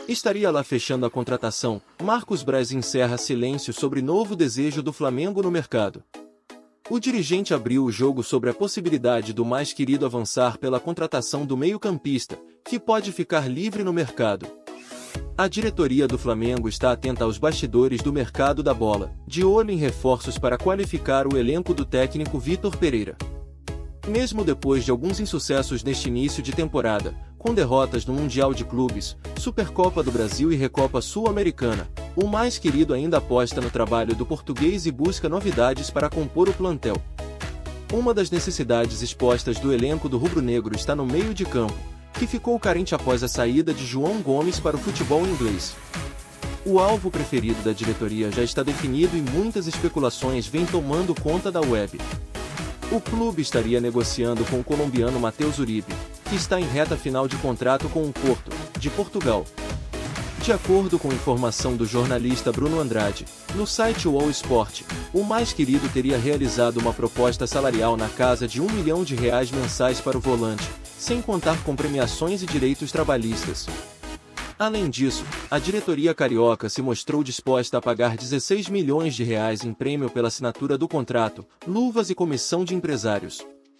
Estaria lá fechando a contratação. Marcos Braz encerra silêncio sobre novo desejo do Flamengo no mercado. O dirigente abriu o jogo sobre a possibilidade do mais querido avançar pela contratação do meio-campista, que pode ficar livre no mercado. A diretoria do Flamengo está atenta aos bastidores do mercado da bola, de olho em reforços para qualificar o elenco do técnico Vitor Pereira. Mesmo depois de alguns insucessos neste início de temporada, com derrotas no Mundial de Clubes, Supercopa do Brasil e Recopa Sul-Americana, o mais querido ainda aposta no trabalho do português e busca novidades para compor o plantel. Uma das necessidades expostas do elenco do rubro-negro está no meio de campo, que ficou carente após a saída de João Gomes para o futebol inglês. O alvo preferido da diretoria já está definido e muitas especulações vêm tomando conta da web. O clube estaria negociando com o colombiano Matheus Uribe, que está em reta final de contrato com o Porto, de Portugal. De acordo com informação do jornalista Bruno Andrade, no site UOL Sport, o mais querido teria realizado uma proposta salarial na casa de R$ 1 milhão mensais para o volante, sem contar com premiações e direitos trabalhistas. Além disso, a diretoria carioca se mostrou disposta a pagar R$ 16 milhões em prêmio pela assinatura do contrato, luvas e comissão de empresários.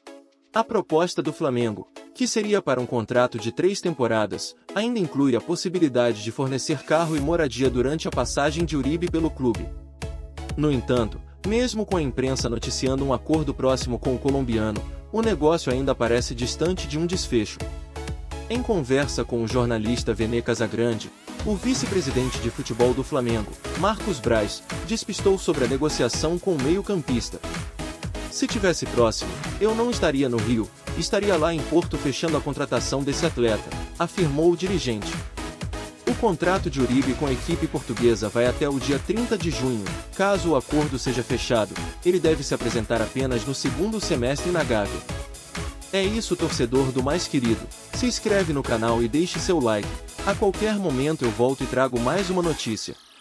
A proposta do Flamengo, que seria para um contrato de 3 temporadas, ainda inclui a possibilidade de fornecer carro e moradia durante a passagem de Uribe pelo clube. No entanto, mesmo com a imprensa noticiando um acordo próximo com o colombiano, o negócio ainda parece distante de um desfecho. Em conversa com o jornalista Vene Casagrande, o vice-presidente de futebol do Flamengo, Marcos Braz, despistou sobre a negociação com o meio-campista. Se tivesse próximo, eu não estaria no Rio, estaria lá em Porto fechando a contratação desse atleta, afirmou o dirigente. O contrato de Uribe com a equipe portuguesa vai até o dia 30 de junho. Caso o acordo seja fechado, ele deve se apresentar apenas no segundo semestre na Gávea. É isso, torcedor do mais querido. Se inscreve no canal e deixe seu like. A qualquer momento eu volto e trago mais uma notícia.